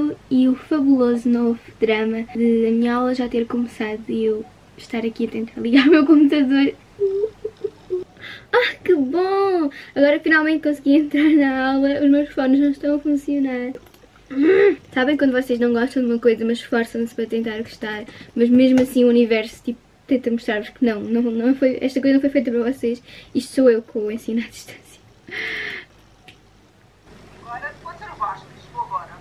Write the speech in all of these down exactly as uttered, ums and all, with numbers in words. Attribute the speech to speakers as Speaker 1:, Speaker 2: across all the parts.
Speaker 1: lindo e o fabuloso novo drama de a minha aula já ter começado e eu estar aqui a tentar ligar o meu computador. Ah, que bom! Agora finalmente consegui entrar na aula, os meus fones não estão a funcionar. Sabem quando vocês não gostam de uma coisa, mas esforçam-se para tentar gostar, mas mesmo assim o universo tipo, tenta mostrar-vos que não, não, não foi, esta coisa não foi feita para vocês, isto sou eu que o ensino à distância.
Speaker 2: Agora, pode ser o Vasco, chegou agora.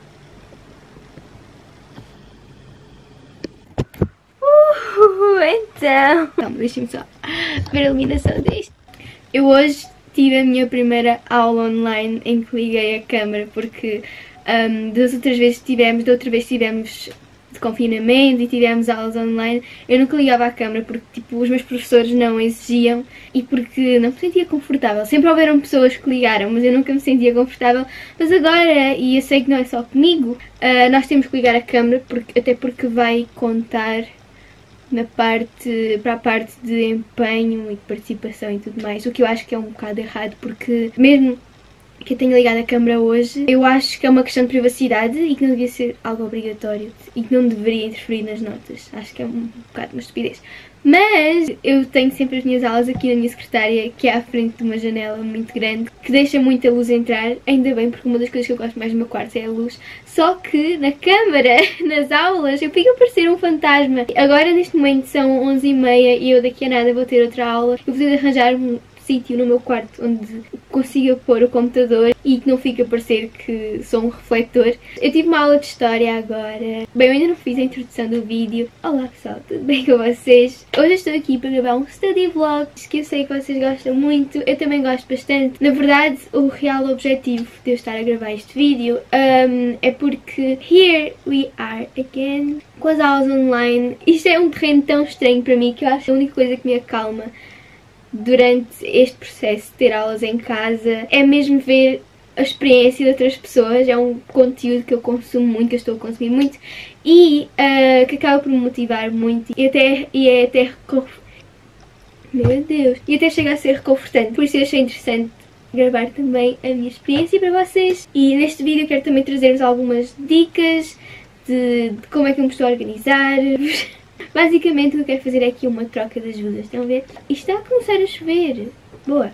Speaker 1: Uh, então... Calma, deixem-me só ver a iluminação deste. Eu hoje tive a minha primeira aula online em que liguei a câmera, porque um, das outras vezes tivemos, da outra vez tivemos de confinamento e tivemos aulas online, eu nunca ligava a câmera porque tipo, os meus professores não exigiam e porque não me sentia confortável. Sempre houveram pessoas que ligaram, mas eu nunca me sentia confortável. Mas agora, e eu sei que não é só comigo, uh, nós temos que ligar a câmera, porque, até porque vai contar na parte, para a parte de empenho e de participação e tudo mais, o que eu acho que é um bocado errado, porque mesmo que eu tenha ligado a câmera hoje, eu acho que é uma questão de privacidade e que não devia ser algo obrigatório e que não deveria interferir nas notas. Acho que é um bocado uma estupidez. Mas eu tenho sempre as minhas aulas aqui na minha secretária, que é à frente de uma janela muito grande, que deixa muita luz entrar, ainda bem, porque uma das coisas que eu gosto mais do meu quarto é a luz. Só que na câmara, nas aulas, eu fico a parecer um fantasma. Agora neste momento são onze e meia e eu daqui a nada vou ter outra aula. Eu vou ter de arranjar um sítio no meu quarto onde consiga pôr o computador e que não fique a parecer que sou um refletor. Eu tive uma aula de história agora. Bem, eu ainda não fiz a introdução do vídeo. Olá pessoal, tudo bem com vocês? Hoje eu estou aqui para gravar um study vlog que eu sei que vocês gostam muito, eu também gosto bastante. Na verdade, o real objetivo de eu estar a gravar este vídeo um, é porque here we are again com as aulas online. Isto é um terreno tão estranho para mim que eu acho que a única coisa que me acalma durante este processo de ter aulas em casa é mesmo ver a experiência de outras pessoas. É um conteúdo que eu consumo muito, que eu estou a consumir muito e uh, que acaba por me motivar muito e, até, e é até meu Deus, e até chega a ser reconfortante. Por isso eu achei interessante gravar também a minha experiência para vocês e neste vídeo eu quero também trazer-vos algumas dicas de, de como é que eu me estou a organizar. Basicamente o que eu quero fazer é aqui uma troca de ajudas, estão a ver? E está a começar a chover. Boa!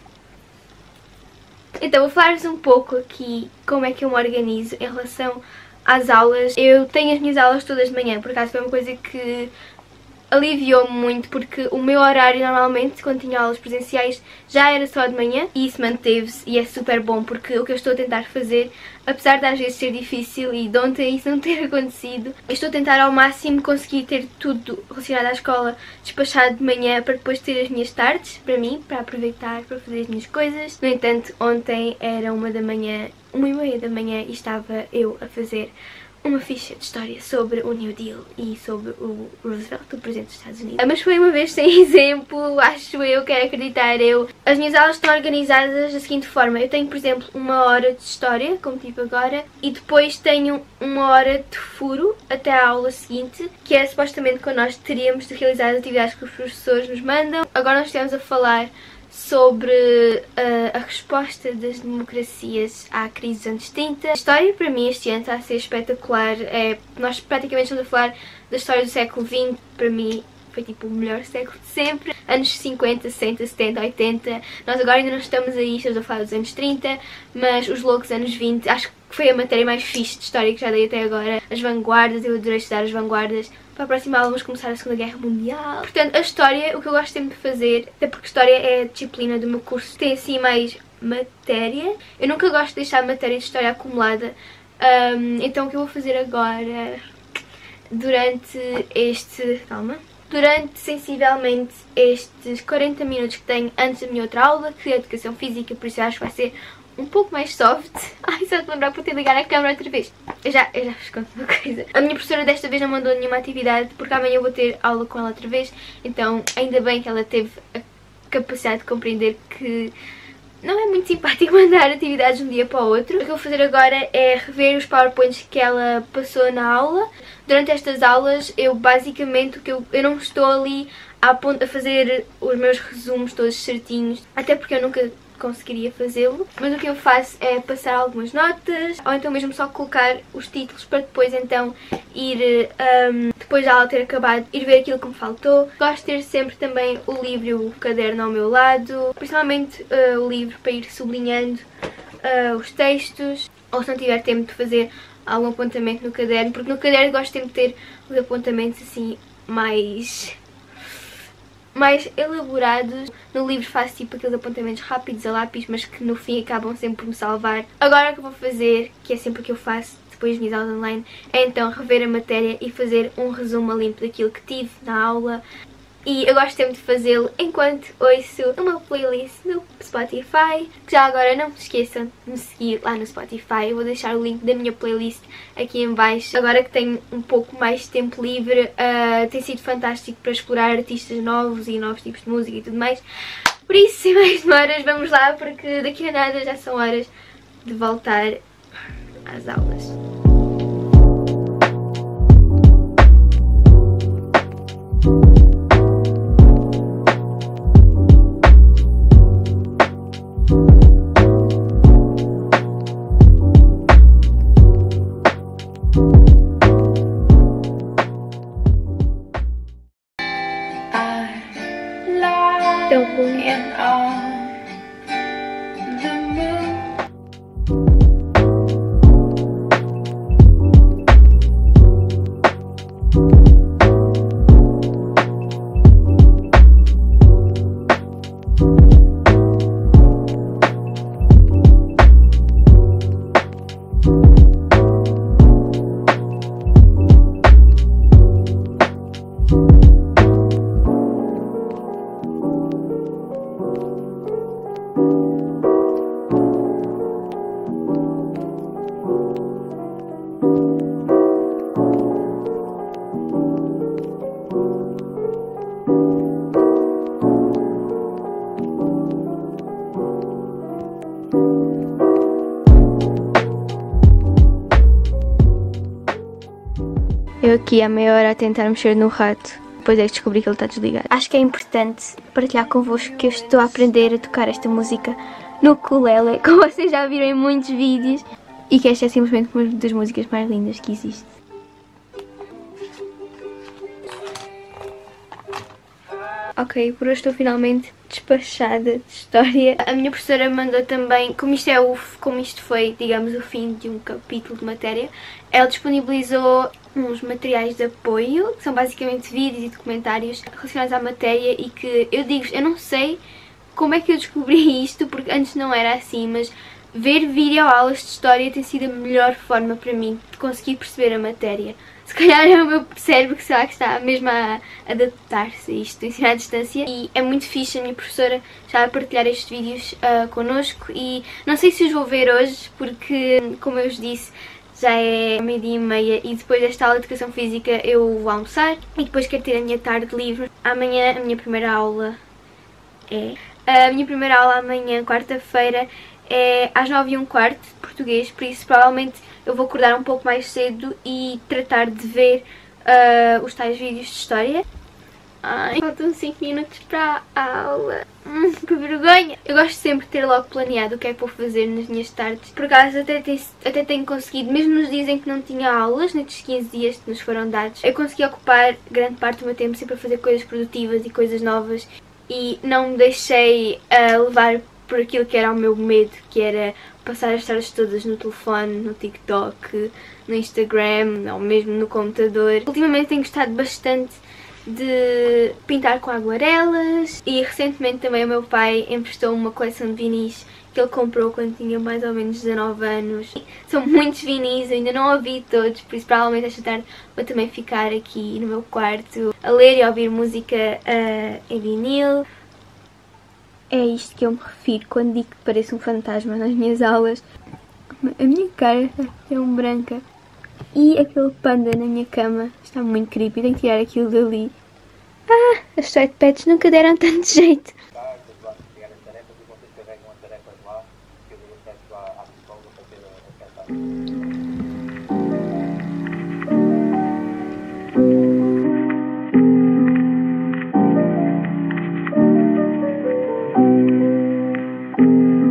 Speaker 1: Então vou falar-vos um pouco aqui como é que eu me organizo em relação às aulas. Eu tenho as minhas aulas todas de manhã, por acaso foi uma coisa que aliviou-me muito, porque o meu horário normalmente, quando tinha aulas presenciais, já era só de manhã e isso manteve-se e é super bom, porque o que eu estou a tentar fazer, apesar de às vezes ser difícil e de ontem isso não ter acontecido, eu estou a tentar ao máximo conseguir ter tudo relacionado à escola despachado de manhã para depois ter as minhas tardes para mim, para aproveitar, para fazer as minhas coisas. No entanto, ontem era uma da manhã, uma e meia da manhã e estava eu a fazer uma ficha de história sobre o New Deal e sobre o Roosevelt, o presidente dos Estados Unidos. Mas foi uma vez sem exemplo, acho eu, quero acreditar eu. As minhas aulas estão organizadas da seguinte forma: eu tenho, por exemplo, uma hora de história, como tive agora, e depois tenho uma hora de furo até à aula seguinte, que é supostamente quando nós teríamos de realizar as atividades que os professores nos mandam. Agora nós estivemos a falar sobre uh, a resposta das democracias à crise dos anos trinta. A história para mim este ano está a ser espetacular. É, nós praticamente estamos a falar da história do século vinte, para mim foi tipo o melhor século de sempre. Anos cinquenta, sessenta, setenta, oitenta. Nós agora ainda não estamos aí, estamos a falar dos anos trinta, mas os loucos anos vinte, acho que foi a matéria mais fixe de história que já dei até agora. As vanguardas, eu adorei estudar as vanguardas. Para a próxima aula vamos começar a Segunda Guerra Mundial. Portanto, a história, o que eu gosto sempre de fazer, até porque história é a disciplina do meu curso, tem assim mais matéria. Eu nunca gosto de deixar a matéria de história acumulada. Um, então o que eu vou fazer agora, durante este... calma. Durante sensivelmente estes quarenta minutos que tenho antes da minha outra aula, que é a Educação Física, por isso eu acho que vai ser um pouco mais soft. Ai, só te lembrar por ter ligado a câmera outra vez. Eu já, eu já vos conto uma coisa. A minha professora desta vez não mandou nenhuma atividade, porque amanhã eu vou ter aula com ela outra vez. Então, ainda bem que ela teve a capacidade de compreender que não é muito simpático mandar atividades de um dia para o outro. O que eu vou fazer agora é rever os powerpoints que ela passou na aula. Durante estas aulas, eu basicamente, o que eu, eu não estou ali a, a fazer os meus resumos todos certinhos, até porque eu nunca conseguiria fazê-lo, mas o que eu faço é passar algumas notas, ou então mesmo só colocar os títulos para depois então ir, um, depois da aula ter acabado, ir ver aquilo que me faltou. Gosto de ter sempre também o livro e o caderno ao meu lado, principalmente uh, o livro para ir sublinhando uh, os textos, ou se não tiver tempo de fazer algum apontamento no caderno, porque no caderno gosto sempre de ter os apontamentos assim mais... mais elaborados. No livro faço tipo aqueles apontamentos rápidos a lápis, mas que no fim acabam sempre por me salvar. Agora o que eu vou fazer, que é sempre o que eu faço depois de minhas aulas online, é então rever a matéria e fazer um resumo a limpo daquilo que tive na aula. E eu gosto sempre de fazê-lo enquanto ouço uma playlist no Spotify. Que já agora não se esqueçam de me seguir lá no Spotify. Eu vou deixar o link da minha playlist aqui em baixo. Agora que tenho um pouco mais de tempo livre, uh, tem sido fantástico para explorar artistas novos e novos tipos de música e tudo mais. Por isso, sem mais demoras, vamos lá, porque daqui a nada já são horas de voltar às aulas. Tão bom. Eu aqui há meia hora a tentar mexer no rato, depois é que descobri que ele está desligado. Acho que é importante partilhar convosco que eu estou a aprender a tocar esta música no ukulele, como vocês já viram em muitos vídeos, e que esta é simplesmente uma das músicas mais lindas que existe. Ok, por hoje estou finalmente despachada de história. A minha professora mandou também, como isto, é o, como isto foi, digamos, o fim de um capítulo de matéria, ela disponibilizou uns materiais de apoio, que são basicamente vídeos e documentários relacionados à matéria e que, eu digo-vos, eu não sei como é que eu descobri isto, porque antes não era assim, mas ver videoaulas de história tem sido a melhor forma para mim de conseguir perceber a matéria. Se calhar é o meu cérebro que, sei lá, que está mesmo a adaptar-se a isto, ensinar à distância. E é muito fixe a minha professora já a partilhar estes vídeos uh, connosco. E não sei se os vou ver hoje, porque, como eu vos disse, já é meio-dia e meia e depois desta aula de Educação Física eu vou almoçar. E depois quero ter a minha tarde livre. Amanhã a minha primeira aula é... A minha primeira aula amanhã, quarta-feira, é às nove e um quarto de português, por isso provavelmente eu vou acordar um pouco mais cedo e tratar de ver uh, os tais vídeos de história. Ai, faltam cinco minutos para a aula. Hum, que vergonha! Eu gosto sempre de ter logo planeado o que é que vou fazer nas minhas tardes. Por acaso até, tem, até tenho conseguido, mesmo nos dias em que não tinha aulas, nestes quinze dias que nos foram dados, eu consegui ocupar grande parte do meu tempo sempre a fazer coisas produtivas e coisas novas. E não me deixei uh, levar por aquilo que era o meu medo, que era passar as tardes todas no telefone, no TikTok, no Instagram ou mesmo no computador. Ultimamente tenho gostado bastante de pintar com aguarelas e recentemente também o meu pai emprestou uma coleção de vinis que ele comprou quando tinha mais ou menos dezanove anos. São muitos vinis, eu ainda não ouvi todos, por isso provavelmente esta tarde vou também ficar aqui no meu quarto a ler e a ouvir música uh, em vinil. É isto que eu me refiro quando digo que pareço um fantasma nas minhas aulas. A minha cara é um branca. E aquele panda na minha cama está muito creepy, tenho que tirar aquilo dali. Ah, as side pets nunca deram tanto jeito. Thank you.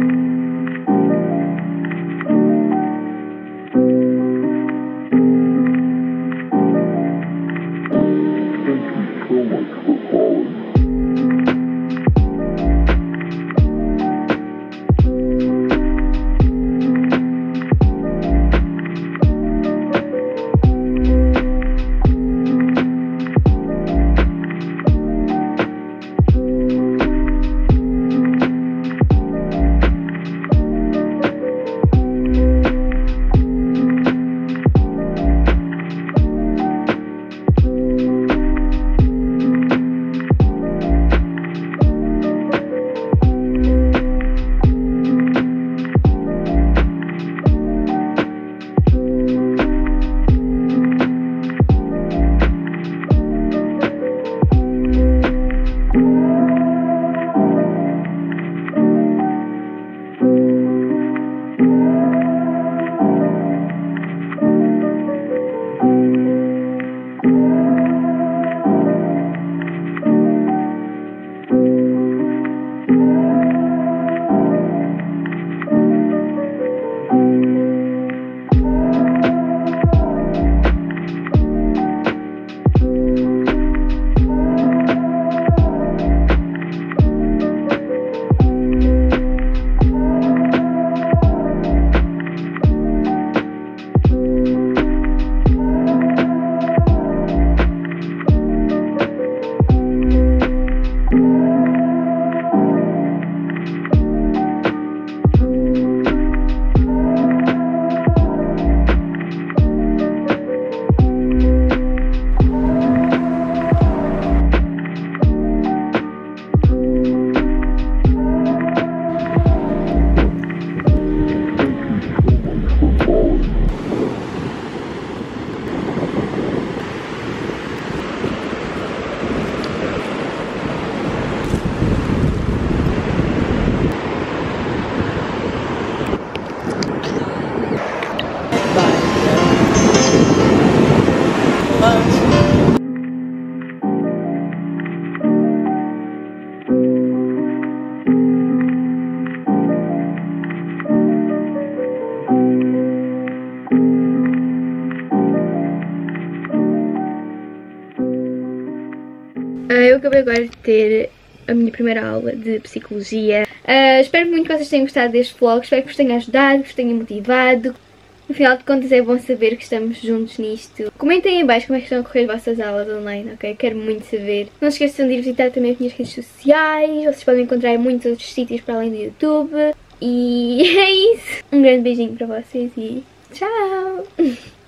Speaker 1: Uh, eu acabei agora de ter a minha primeira aula de psicologia. Uh, espero muito que vocês tenham gostado deste vlog, espero que vos tenha ajudado, que vos tenha motivado. No final de contas é bom saber que estamos juntos nisto. Comentem aí em baixo como é que estão a correr as vossas aulas online, ok? Quero muito saber. Não se esqueçam de ir visitar também as minhas redes sociais. Vocês podem encontrar em muitos outros sítios para além do YouTube. E é isso. Um grande beijinho para vocês e tchau!